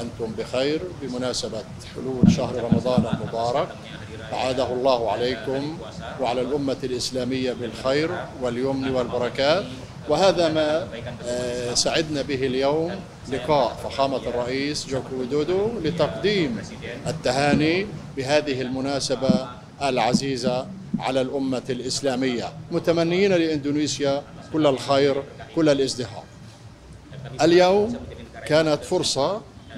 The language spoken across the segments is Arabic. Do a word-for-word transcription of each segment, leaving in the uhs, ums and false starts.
وأنتم بخير بمناسبة حلول شهر رمضان المبارك. أعاده الله عليكم وعلى الأمة الإسلامية بالخير واليمن والبركات. وهذا ما سعدنا به اليوم، لقاء فخامة الرئيس جوكو ويدودو لتقديم التهاني بهذه المناسبة العزيزة على الأمة الإسلامية، متمنيين لإندونيسيا كل الخير كل الازدهار. اليوم كانت فرصة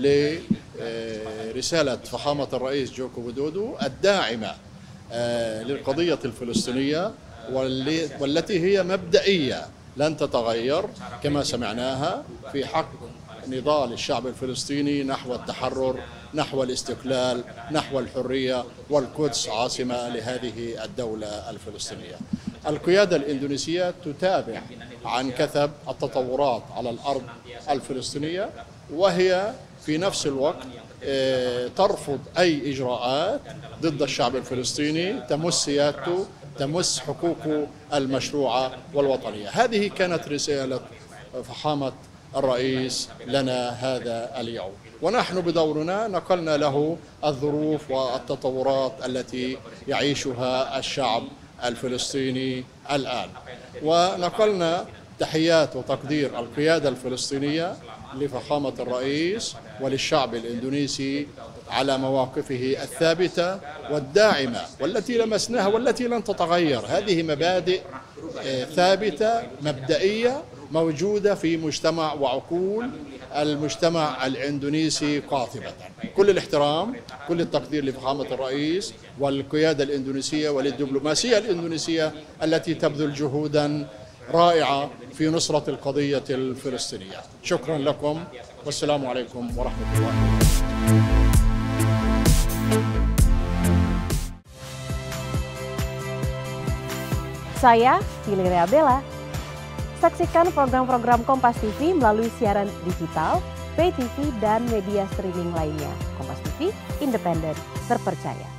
لرسالة فخامة الرئيس جوكو ويدودو الداعمة للقضية الفلسطينية، والتي هي مبدئية لن تتغير كما سمعناها في حق نضال الشعب الفلسطيني نحو التحرر، نحو الاستقلال، نحو الحرية، والقدس عاصمة لهذه الدولة الفلسطينية. القيادة الإندونيسية تتابع عن كثب التطورات على الأرض الفلسطينية، وهي في نفس الوقت ترفض أي إجراءات ضد الشعب الفلسطيني تمس سيادته، تمس حقوقه المشروعة والوطنية. هذه كانت رسالة فخامة الرئيس لنا هذا اليوم، ونحن بدورنا نقلنا له الظروف والتطورات التي يعيشها الشعب الفلسطيني الآن، ونقلنا تحيات وتقدير القيادة الفلسطينية لفخامة الرئيس وللشعب الإندونيسي على مواقفه الثابتة والداعمة والتي لمسناها والتي لن تتغير. هذه مبادئ ثابتة مبدئية موجودة في مجتمع وعقول المجتمع الإندونيسي قاطبة. كل الاحترام، كل التقدير لفخامة الرئيس والقيادة الإندونيسية وللدبلوماسية الإندونيسية التي تبذل جهودا رائعة في نصرة القضية الفلسطينية. شكرا لكم والسلام عليكم ورحمة الله وبركاته. Saya Yuli Bella. Saksikan program-program Kompas T V melalui siaran digital, pay T V, dan media streaming lainnya. Kompas T V, independen, terpercaya.